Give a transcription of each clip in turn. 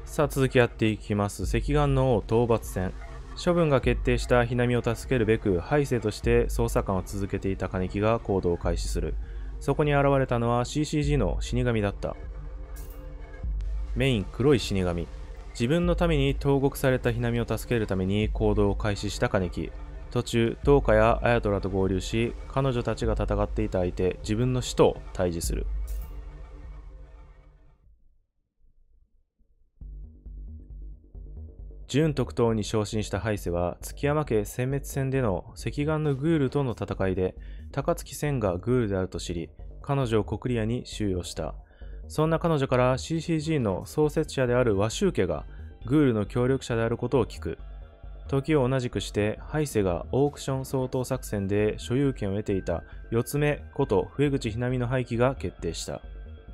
さあ続きやっていきます。赤岩の王討伐戦。処分が決定したひなみを助けるべく、ハイセとして捜査官を続けていた金木が行動を開始する。そこに現れたのは CCG の死神だった。メイン黒い死神。自分のために投獄されたひなみを助けるために行動を開始した金木。途中、トウカやアヤトラと合流し、彼女たちが戦っていた相手、自分の使徒を退治する。準特等に昇進したハイセは、築山家殲滅戦での赤岩のグールとの戦いで、高槻千がグールであると知り、彼女を国リアに収容した。そんな彼女から CCG の創設者であるワシュウ家が、グールの協力者であることを聞く。時を同じくして、ハイセがオークション相当作戦で所有権を得ていた四つ目こと笛口ひなみの廃棄が決定した。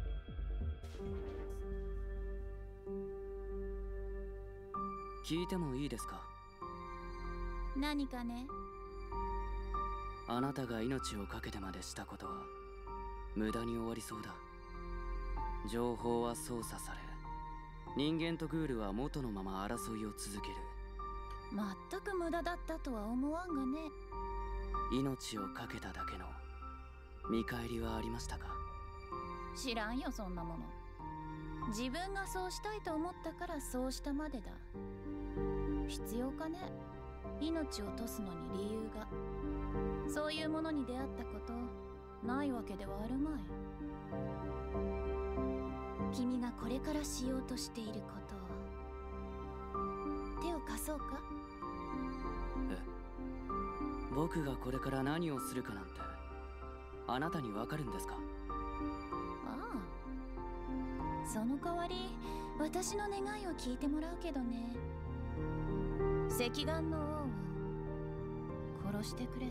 聞いてもいいですか？ 何かね。 あなたが命を懸けてまでしたことは無駄に終わりそうだ。情報は操作され、人間とグールは元のまま争いを続ける。 全く無駄だったとは思わんがね。 命を懸けただけの見返りはありましたか？ 知らんよ、そんなもの。自分がそうしたいと思ったからそうしたまでだ。必要かね、命を落とすのに理由が。そういうものに出会ったことないわけではあるまい。君がこれからしようとしていることを手を貸そうか？ 僕がこれから何をするかなんてあなたにわかるんですか？ ああ、その代わり私の願いを聞いてもらうけどね。赤岩の王を殺してくれ。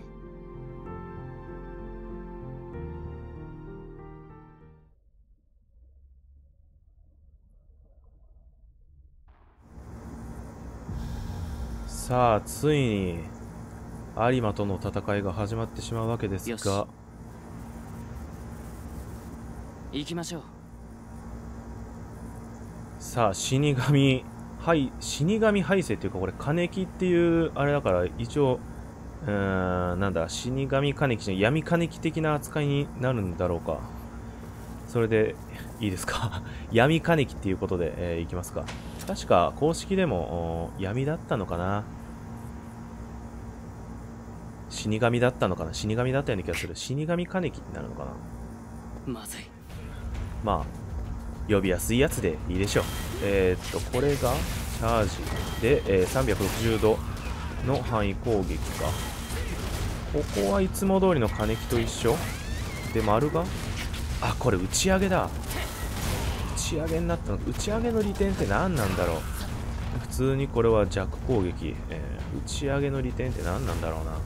さあついに有馬との戦いが始まってしまうわけですが、 行きましょう。 さあ死神ハイセっていうか、これ金木っていうあれだから、一応なんだ、死神金木じゃ闇金木的な扱いになるんだろうか。それでいいですか？闇金木っていうことで、いきますか。確か公式でも闇だったのかな、死神だったのかな、死神だったような気がする。死神金木になるのかな。 まずい。 まあ呼びやすいやつでいいでしょう。これがチャージで、360度の範囲攻撃か。ここはいつも通りの金木と一緒で、丸がこれ打ち上げだ。打ち上げになったの。打ち上げの利点って何なんだろう。普通にこれは弱攻撃、打ち上げの利点って何なんだろうな。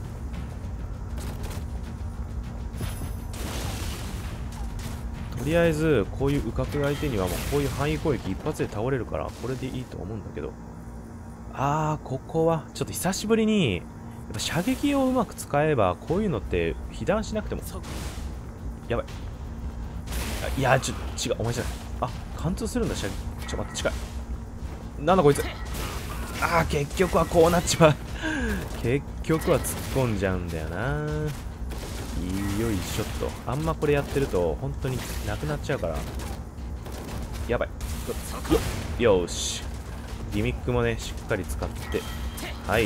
とりあえずこういう羽角相手にはもうこういう範囲攻撃一発で倒れるから、これでいいと思うんだけど、ここはちょっと久しぶりにやっぱ射撃をうまく使えばこういうのって被弾しなくても。やばい。いや違う、お前じゃない。貫通するんだ射撃。待って、近い。なんだこいつ。結局はこうなっちまう。結局は突っ込んじゃうんだよな。よいしょっと。あんまこれやってると本当になくなっちゃうから。やばい。よし。ギミックもねしっかり使って、はい。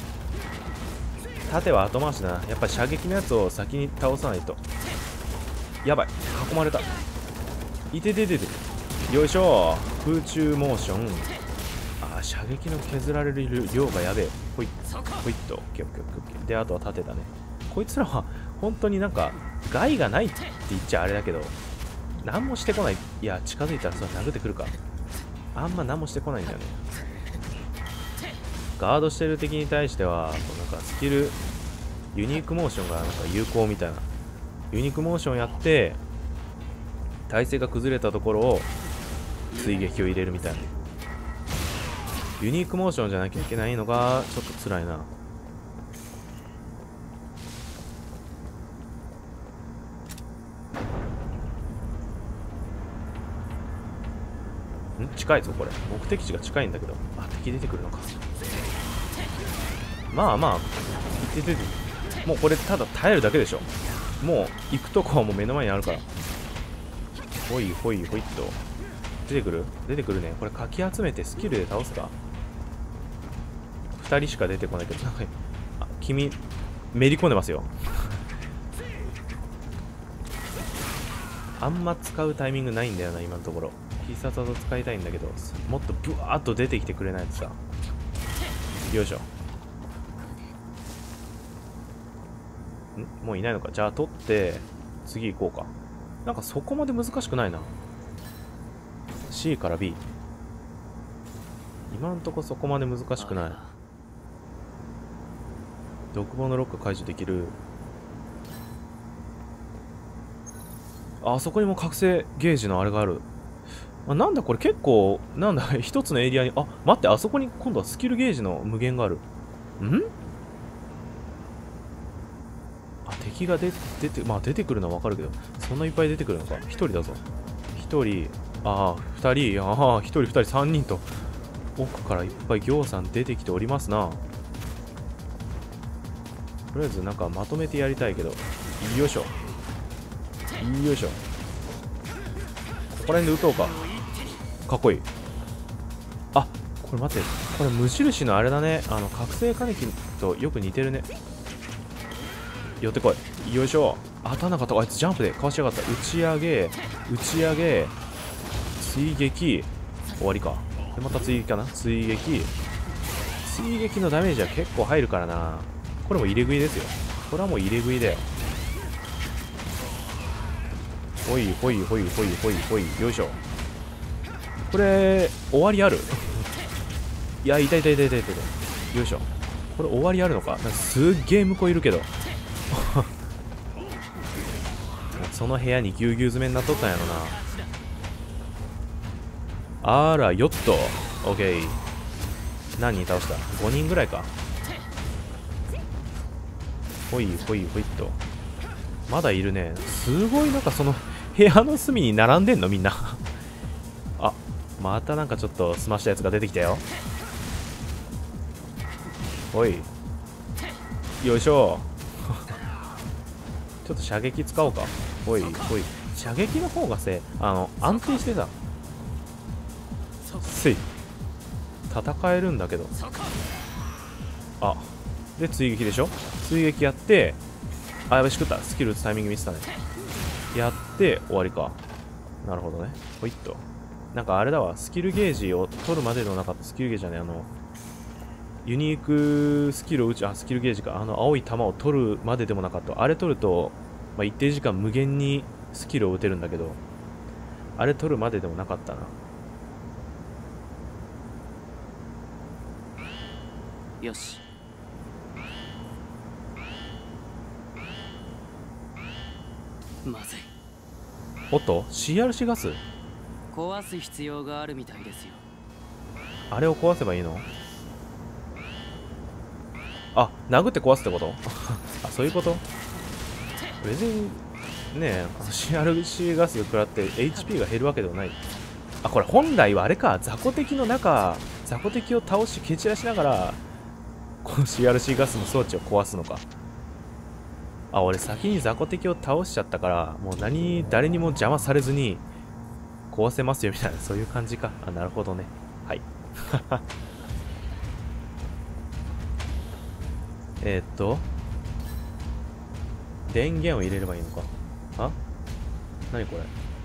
盾は後回しだな。やっぱ射撃のやつを先に倒さないと。やばい、囲まれた。いてててて。よいしょ。空中モーション。射撃の削られる量がやべえ。ほいほいっと。オッケーオッケーオッケー。であとは盾だね。こいつらは本当になんか害がないって言っちゃあれだけど、何もしてこない。いや近づいたらそれ殴ってくるか。あんま何もしてこないんだよね。ガードしてる敵に対してはなんかスキルユニークモーションがなんか有効みたいな。ユニークモーションやって体勢が崩れたところを追撃を入れるみたいな。ユニークモーションじゃなきゃいけないのがちょっと辛いな。 近いぞこれ。目的地が近いんだけど。あ、敵出てくるのか。まあまあ行って出て、もうこれただ耐えるだけでしょ。もう行くとこはもう目の前にあるから。ほいほいほいっと出てくる、出てくるね。これかき集めてスキルで倒すか。2人しか出てこないけど、なんか君めり込んでますよ。あんま使うタイミングないんだよな今のところ。必殺技使いたいんだけど、もっとブワーッと出てきてくれないとさ。よいしょ。もういないのか。じゃあ取って次行こうか。なんかそこまで難しくないな。 C から B。 今んとこそこまで難しくない。独房のロック解除できる。あそこにも覚醒ゲージのあれがある。なんだこれ結構、なんだ、一つのエリアに、あ、待って、あそこに今度はスキルゲージの無限がある。敵が出て、まあ出てくるのはわかるけど、そんないっぱい出てくるのか。1人だぞ。1人、ああ、2人、ああ、1人、2人、3人と、奥からいっぱい行さん出てきておりますな。とりあえずなんかまとめてやりたいけど、よいしょ。よいしょ。ここら辺で撃とうか。かっこいい。あ、これ待って。これ無印のあれだね。覚醒金木とよく似てるね。寄ってこい。よいしょ。当たんなかった。あいつジャンプでかわしやがった。打ち上げ、打ち上げ、追撃、終わりか。で、また追撃かな。追撃。追撃のダメージは結構入るからな。これも入れ食いですよ。これはもう入れ食いだよ。ほいほいほいほいほいほい。よいしょ。これ、終わりあるいや、痛い痛い痛い痛い痛い。よいしょ。これ終わりあるのか。なんかすっげえ向こういるけど。その部屋にぎゅうぎゅう詰めになっとったんやろな。あら、よっと。オッケー。何人倒した ?5 人ぐらいか。ほいほいほいっと。まだいるね。すごいなんかその部屋の隅に並んでんのみんな。あ、またなんかちょっと済ましたやつが出てきたよ。ほい。よいしょ。ちょっと射撃使おうか。ほいほい。射撃の方が安定してさ。せい。戦えるんだけど。あ、で追撃でしょ。追撃やって、あ、やべしくった。スキル打つタイミング見せたね。やって終わりか。なるほどね。ほいっと。なんかあれだわ。スキルゲージを取るまでのなかった。スキルゲージじゃね、ユニークスキルをスキルゲージか。青い玉を取るまででもなかった。あれ取ると、まあ、一定時間無限にスキルを打てるんだけど、あれ取るまででもなかったな。 よし。まずい。 おっと CRC ガス壊す必要があるみたいですよ。 あれを壊せばいいの？あ、殴って壊すってこと？あ、そういうこと？別にね、CRC ガス食らって HP が減るわけではない。あ、これ本来はあれか、雑魚敵の中、雑魚敵を倒し蹴散らしながらこの CRC ガスの装置を壊すのか。あ、俺先に雑魚敵を倒しちゃったから、もう誰にも邪魔されずに壊せますよみたいな、そういう感じか。あ、なるほどね。はい。電源を入れればいいのか。あ、何これ。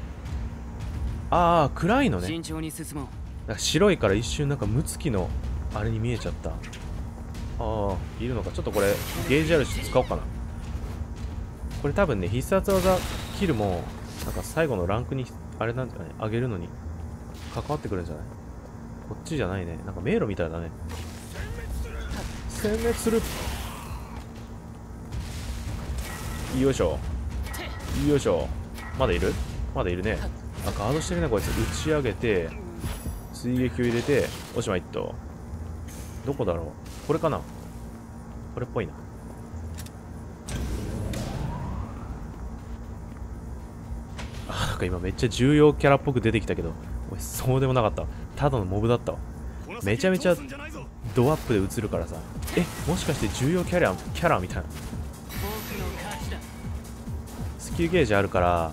ああ、暗いのね。 慎重に進もう。 なんか白いから一瞬なんかムツキのあれに見えちゃった。ああ、いるのか。ちょっとこれゲージあるし使おうかな。これ多分ね、必殺技キルもなんか最後のランクにあれなんじゃない、上げるのに関わってくるんじゃない？こっちじゃないね。なんか迷路みたいだね。殲滅する。よいしょ。よいしょ。まだいる？まだいるね。あ、ガードしてるね、こいつ。打ち上げて、追撃を入れて、おしまいっと。どこだろう？これかな？これっぽいな。あ、なんか今めっちゃ重要キャラっぽく出てきたけど、 これそうでもなかったわ。ただのモブだったわ。めちゃめちゃドアップで映るからさ。もしかして重要キャラみたいな。スキルゲージあるから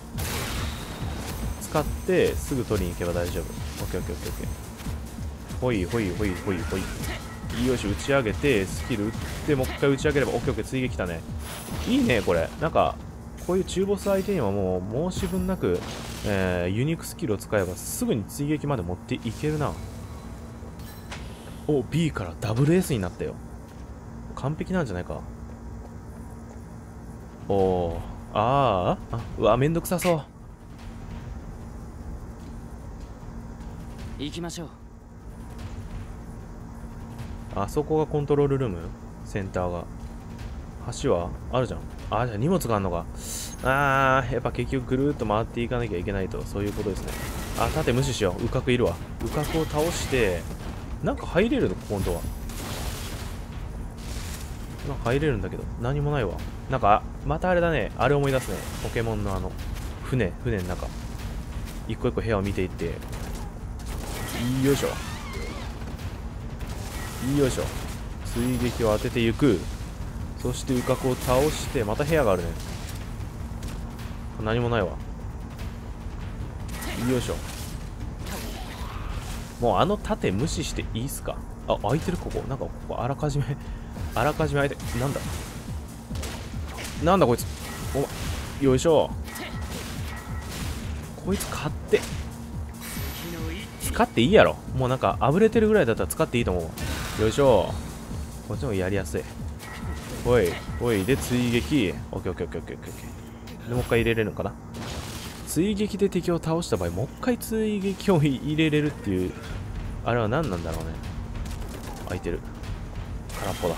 使ってすぐ取りに行けば大丈夫。オッケーオッケーオッケーオッケー。ほいほいほいほいほい。よし、打ち上げてスキル打ってもう一回打ち上げればオッケーオッケー。追撃だね。いいねこれ。なんかこういう中ボス相手にはもう申し分なく、ユニークスキルを使えばすぐに追撃まで持っていけるな。お、B からダブル S になったよ。完璧なんじゃないか。おー、うわ、めんどくさそう。 行きましょう。 あそこがコントロールルーム、センターが。橋はあるじゃん。じゃあ荷物があるのか。やっぱ結局ぐるーっと回っていかなきゃいけないと、そういうことですね。盾無視しよう。ウカクいるわ。ウカクを倒して、なんか入れるの今度は。なんか入れるんだけど、何もないわ。なんか、またあれだね。あれ思い出すね。ポケモンの船の中。一個一個部屋を見ていって。よいしょ。よいしょ。追撃を当てていく。そしてウカクを倒して、また部屋があるね。何もないわ。よいしょ。もう盾無視していいっすか。開いてるここ。なんかここあらかじめ開いて、なんだこいつ。よいしょ。こいつ買って使っていいやろ。もうなんかあぶれてるぐらいだったら使っていいと思う。よいしょ。こっちの方がやりやすい。おいで追撃。オッケーオッケーオッケーオッケーオッケー。でもう一回入れれるのかな。追撃で敵を倒した場合もう一回追撃を入れれるっていう、あれは何なんだろうね。開いてる。空っぽだ。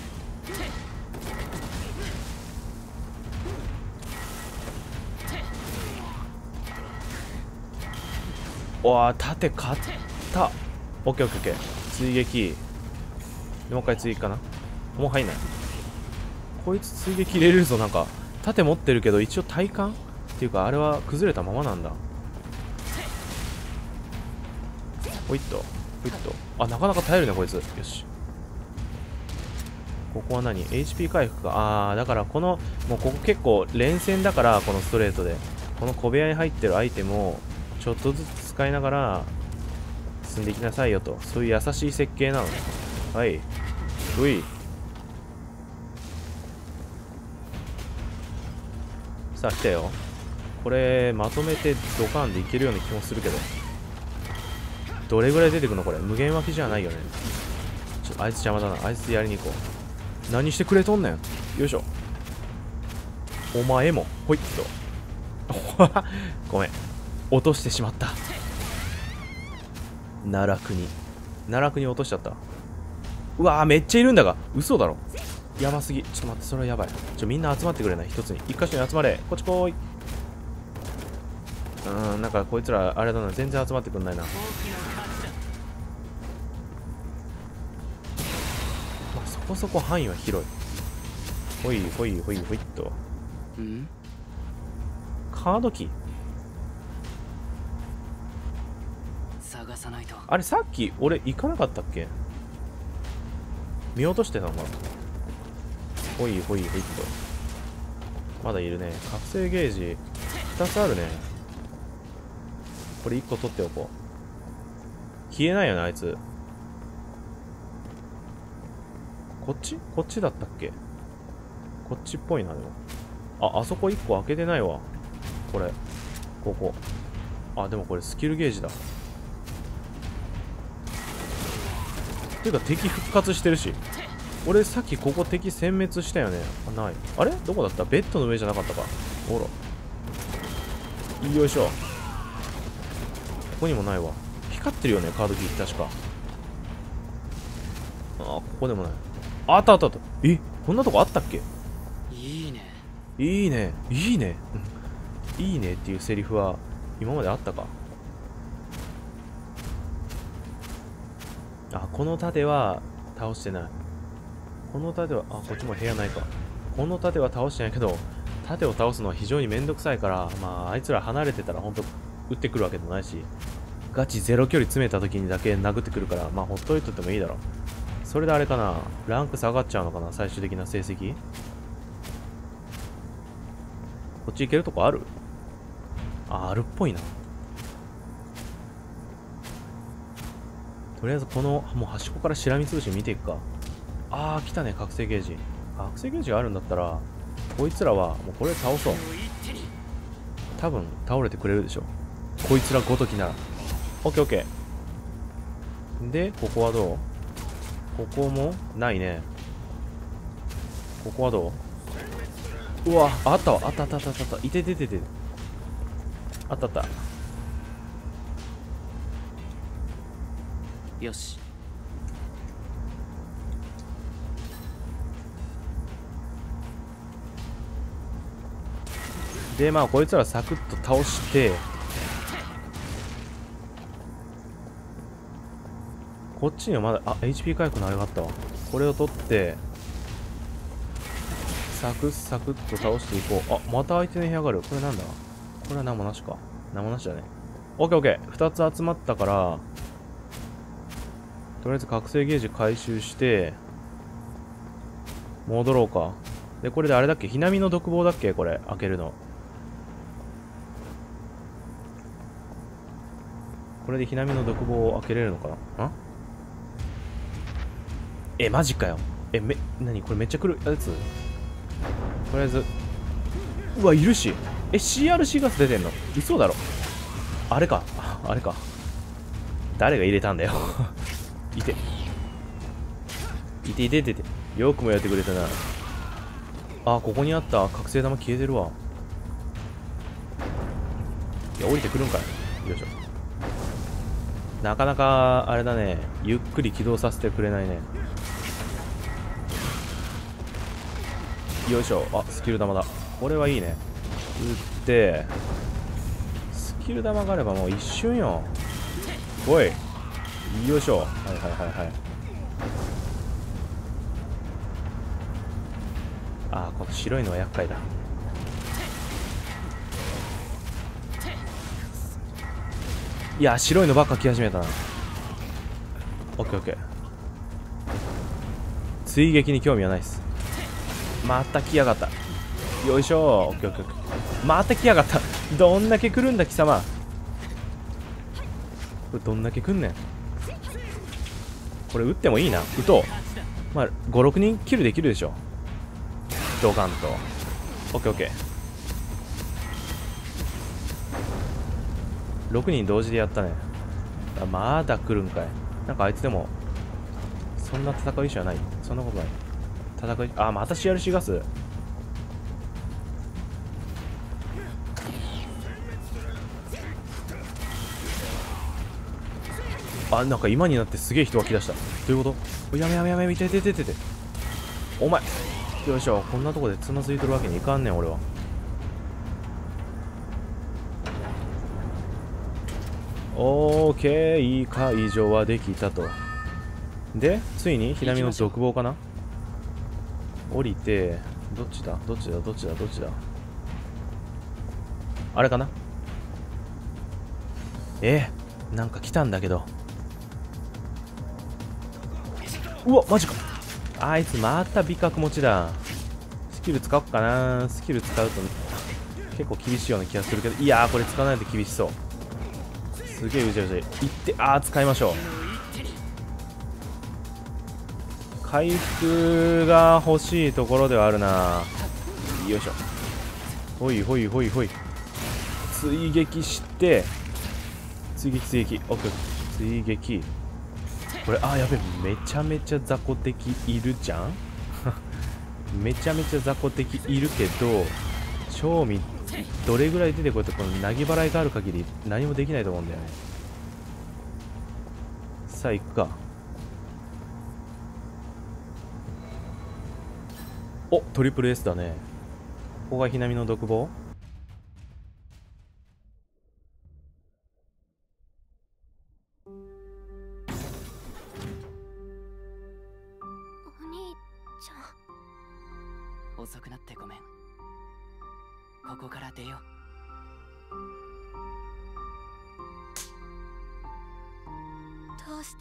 盾買った。オッケーオッケーオッケー。追撃でもう一回追撃かな。もう入んない。こいつ追撃入れれるぞ。なんか盾持ってるけど一応体感っていうかあれは崩れたままなんだ。ほいっとほいっと。なかなか耐えるねこいつ。よし。ここは何？ HP 回復か。だからもうここ結構連戦だから、このストレートでこの小部屋に入ってるアイテムをちょっとずつ使いながら進んでいきなさいよと、そういう優しい設計なのね。はい。うい。さあ来たよ。これまとめてドカンでいけるような気もするけど、どれぐらい出てくのこれ。無限脇じゃないよね。あいつ邪魔だな。あいつやりに行こう。何してくれとんねん。よいしょ。お前もほいっとごめん、落としてしまった。奈落国落としちゃった。うわーめっちゃいるんだが。嘘だろ。やばすぎ。ちょっと待って、それはやばい。みんな集まってくれない。一つに一箇所に集まれ。こっち来い。なんかこいつらあれだな、全然集まってくんないな。そこそこ範囲は広い。ほいほいほいほいっと。カードキー探さないと。 あれさっき俺行かなかったっけ。見落としてたのかな。ほいほいほいっと。まだいるね。覚醒ゲージ2つあるね。これ1個取っておこう。消えないよねあいつ。こっちだったっけ。こっちっぽいな。でもあそこ1個開けてないわ。これここ。でもこれスキルゲージだ。ていうか敵復活してるし。俺さっきここ敵殲滅したよね。ない。あれどこだった。ベッドの上じゃなかったか。ほら。よいしょ。ここにもないわ。光ってるよねカードキー確か。ここでもない。あったあったあった。こんなとこあったっけ。 いいねいいねいいねいいねっていうセリフは今まであったか。この盾は倒してない。この盾はこっちも部屋ないか。この盾は倒してないけど、盾を倒すのは非常にめんどくさいから、あいつら離れてたらほんと撃ってくるわけでもないし、 ガチゼロ距離詰めた時にだけ殴ってくるから、まあほっといとってもいいだろう。それであれかな、ランク下がっちゃうのかな、最終的な成績。こっち行けるとこある？あるっぽいな。とりあえずこのもう端っこからしらみつぶし見ていくか。あー来たね、覚醒ゲージ。覚醒ゲージがあるんだったらこいつらはもうこれで倒そう。多分倒れてくれるでしょ、こいつらごときなら。オッケーオッケー。でここはどう？ここもないね。ここはどう？うわあったわ、あったあったあったあった、いてててて、あったあった。 よし。 でまあこいつらサクッと倒して、こっちにはまだHP 回復のあれがあったわ。これを取ってサクッサクッと倒していこう。また相手の部屋がある。これなんだ？これは何もなしか。何もなしだね。オッケーオッケー。2つ集まったから、とりあえず覚醒ゲージ回収して戻ろうか。でこれであれだっけ、ひなみの独房だっけ、これ開けるの。これでひなみの独房を開けれるのかな。マジかよ。何これめっちゃ来るやつ。とりあえず、うわいるし、CRC ガス出てんの？嘘だろ。あれか、あれか。誰が入れたんだよ。いていて、よくもやってくれたな。ここにあった覚醒玉消えてるわ。いや降りてくるんかい。よいしょ。なかなかあれだね、ゆっくり起動させてくれないね。よいしょ。スキル玉だ。これはいいね。打ってスキル玉があればもう一瞬よ。おい、よいしょ。はい。この白いのは厄介だ。いや白いのばっか来始めたな。オッケーオッケー。追撃に興味はないっす。また来やがった。よいしょ。オッケーオッケー。また来やがった。どんだけ来るんだ貴様。これどんだけ来んねん。これ撃ってもいいな。撃とう。まあ5、6人キルできるでしょ、ドカンと。オッケーオッケー。6人同時でやったね。まだ来るんかい。なんかあいつでもそんな戦う意思はない。そんなことない。戦い、また CRC ガス。なんか今になってすげえ人が来だした。どういうこと？やめ、いて。お前、よいしょ。こんなとこでつまずいてるわけにいかんねん俺は。オーケー、解除はできたと。でついにひなみの独房かな。降りて、どっちだあれかな。なんか来たんだけど。うわマジか。あいつまた美覚持ちだ。スキル使おっかな。スキル使うと結構厳しいような気がするけど、いやーこれ使わないと厳しそう。すげえうじゃうじゃいって使いましょう。回復が欲しいところではあるな。よいしょ。ほい追撃して追撃。オッケー。追撃。これやべえ、めちゃめちゃ雑魚敵いるじゃん。めちゃめちゃ雑魚敵いるけど、賞味どれぐらい出てこいって、この投げ払いがある限り何もできないと思うんだよね。さあ行くか。トリプル S だね。ここがひなみの独房。 遅くなってごめん。ここから出よう。 どうして？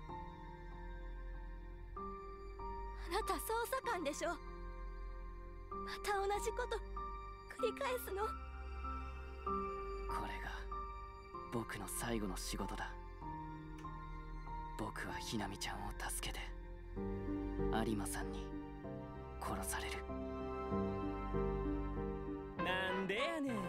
あなた捜査官でしょ。また同じこと繰り返すの？ これが僕の最後の仕事だ。僕はひなみちゃんを助けて有馬さんに殺される。 なんでやねん。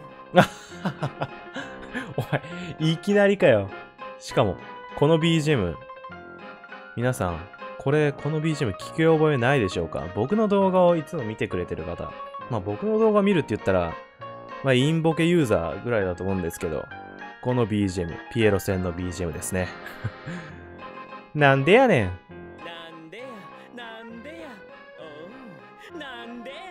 お前、いきなりかよ。しかも、この BGM、皆さん、この BGM 聞き覚えないでしょうか？僕の動画をいつも見てくれてる方。まあ僕の動画見るって言ったら、まあインボケユーザーぐらいだと思うんですけど、この BGM、ピエロ戦の BGM ですね。なんでやねん。 なんでや、なんでや、おう、なんでや。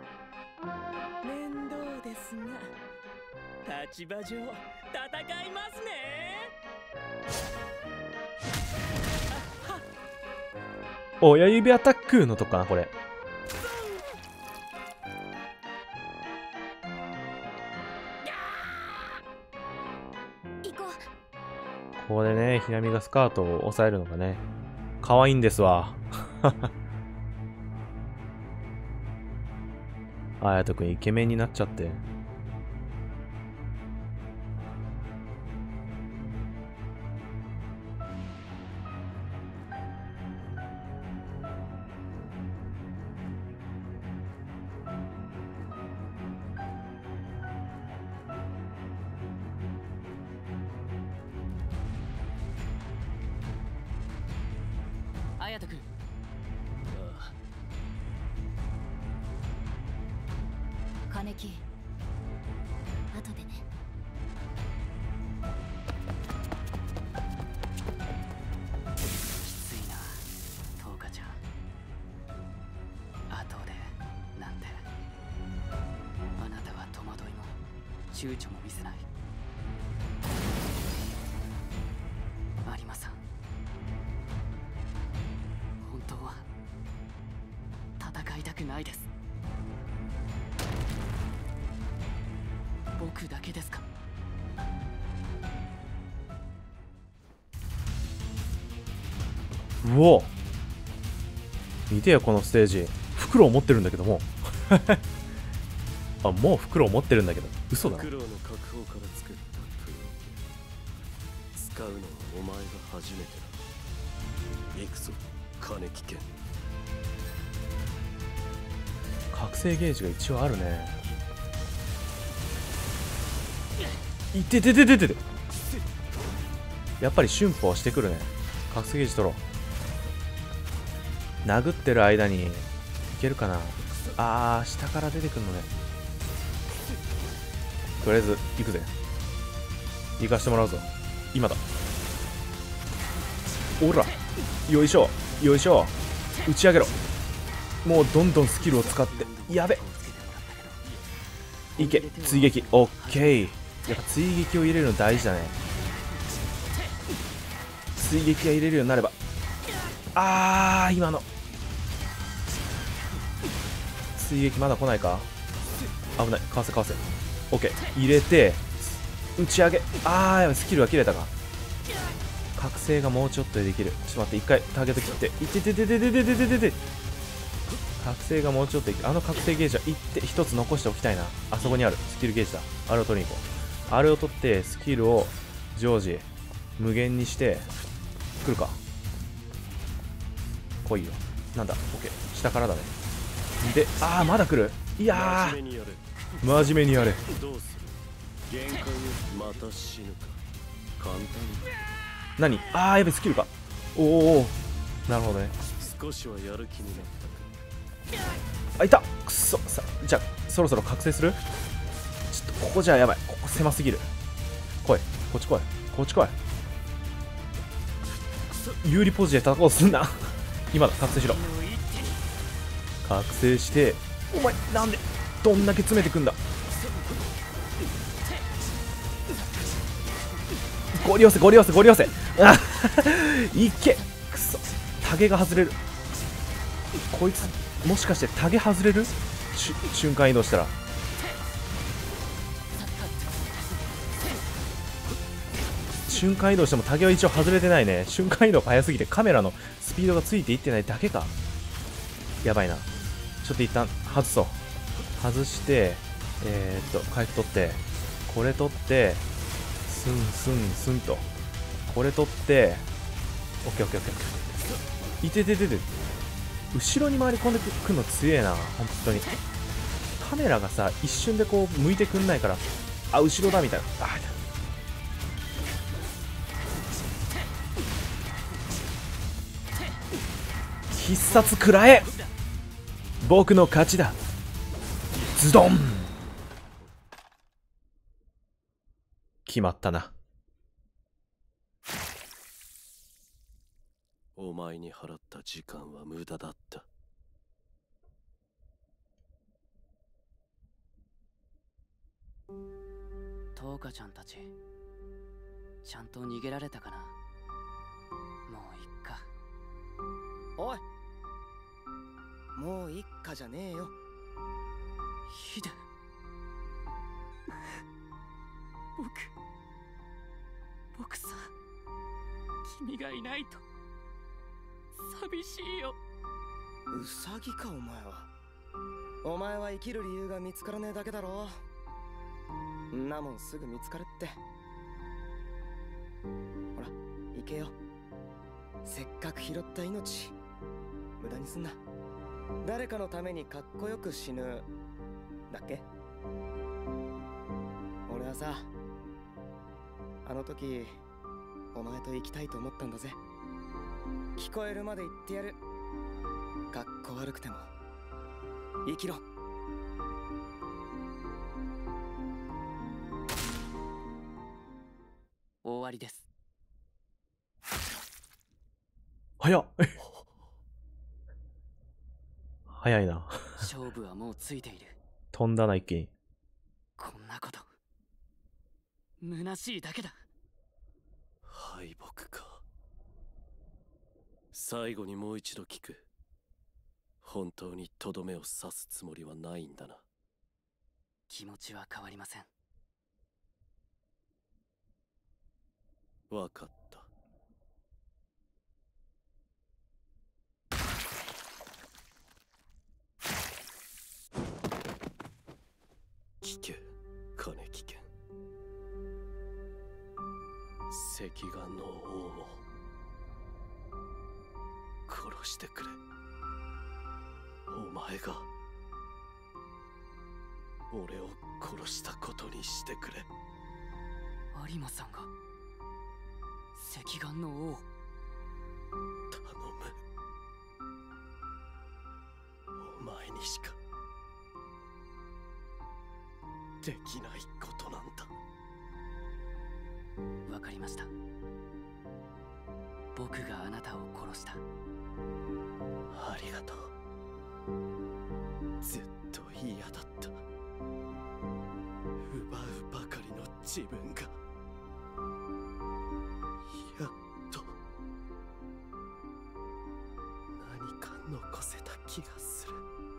面倒ですが、立場上、戦いますね。 親指アタックのとこかな、これ。 行こう。 ここでね、ひなみがスカートを押さえるのがね、可愛いんですわ。あやとくんイケメンになっちゃって。 綾人君、 金木、後でね。 きついな、トウカちゃん。後でなんて。あなたは戸惑いも躊躇も見せない。有馬さん、本当は戦いたくないです。僕だけですか？ うお、見てよこのステージ。袋を持ってるんだけども。あ、もう袋を持ってるんだけど。嘘だ。 苦労の確保から作ったプロ。使うのはお前が初めてだ。行くぞ、金木剣。 覚醒ゲージが一応あるね。いてててててて。やっぱり瞬歩してくるね。覚醒ゲージ取ろう。殴ってる間にいけるかな。あー、下から出てくるのね。とりあえず行くぜ。行かしてもらうぞ。今だ。おら、よいしょよいしょ。打ち上げろ。もうどんどんスキルを使って。やべ、いけ、追撃。オッケー。やっぱ追撃を入れるの大事だね。追撃が入れるようになれば。あー、今の追撃まだ来ないか。危ない。かわせかわせ。オッケー。入れて打ち上げ。あー、やばい、スキルが切れたか。覚醒がもうちょっとでできる。ちょっと待って、一回ターゲット切って。いてててててててててて。覚醒がもうちょっとできる。あの覚醒ゲージは一つ残しておきたいな。あそこにあるスキルゲージだ。あれを取りに行こう。あれを取ってスキルを常時無限にして来るか。来いよ。なんだ、オッケー。下からだね。で、あー、まだ来る。いやー、真面目にやれ。 どうする？限界をまた死ぬか。簡単に。 何？あー、やべ、スキルか。おお、なるほどね。 少しはやる気になったか。 あ、いた。くっそ。さ、じゃあそろそろ覚醒する。ちょっとここじゃやばい。ここ狭すぎる。来い、こっち来い、こっち来い。有利ポジで戦おうとすんな。今だ、覚醒しろ。覚醒して。お前なんでどんだけ詰めてくんだ。ゴリ寄せゴリ寄せゴリ寄せ。あいけ。くそ、タゲが外れる。こいつもしかしてタゲ外れる？瞬間移動したら。 瞬間移動しても竹は一応外れてないね。瞬間移動が速すぎてカメラのスピードがついていってないだけか。やばいな。ちょっと一旦外そう。外して、回復取って、これ取って、スンスンスンと。これ取って、オッケーオッケーオッケー。いてててて。後ろに回り込んでくるの強えな、本当に。カメラがさ、一瞬でこう向いてくんないから、あ、後ろだみたいな。あ、必殺食らえ。僕の勝ちだ。ズドン。決まったな。 お前に払った時間は無駄だった。 トウカちゃんたちちゃんと逃げられたかな。もういっか。 おい、もういっかじゃねえよ。 ヒデ、僕さ、君がいないと寂しいよ。 ウサギかお前は。お前は生きる理由が見つからねえだけだろ。んなもんすぐ見つかるって。ほら行けよ。せっかく拾った命無駄にすんな。誰かのためにかっこよく死ぬだっけ。俺はさ、あの時お前と行きたいと思ったんだぜ。聞こえるまで言ってやる。かっこ悪くても生きろ。 終わりです。 早っ。早いな。 勝負はもうついている。 飛んだな一気に。 こんなこと虚しいだけだ。 敗北か。最後にもう一度聞く。本当にとどめを刺すつもりはないんだな。 気持ちは変わりません。 わかった。聞け、金木剣。赤眼の王を殺してくれ。お前が俺を殺したことにしてくれ。 有馬さんが赤眼の王。 頼む。お前にしかできないことなんだ。 わかりました。僕があなたを殺した。 ありがとう。ずっと嫌だった。奪うばかりの自分がやっと何か残せた気がする。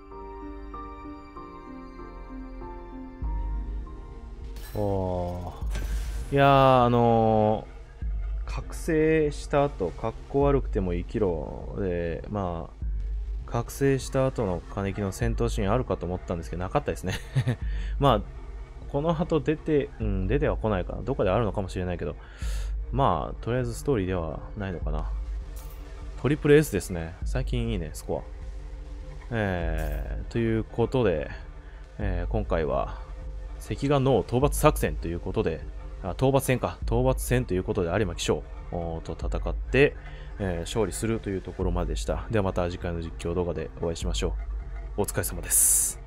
おー、いやー、覚醒した後、かっこ悪くても生きろで、まあ覚醒した後の金木の戦闘シーンあるかと思ったんですけど、なかったですね。まあこの後出ては来ないかな。どこであるのかもしれないけど、まあとりあえずストーリーではないのかな。トリプル S ですね。最近いいね、スコア。ということで、今回は赤眼の討伐作戦ということで、討伐戦か、討伐戦ということで有馬騎将と戦って、勝利するというところまででした。ではまた次回の実況動画でお会いしましょう。お疲れ様です。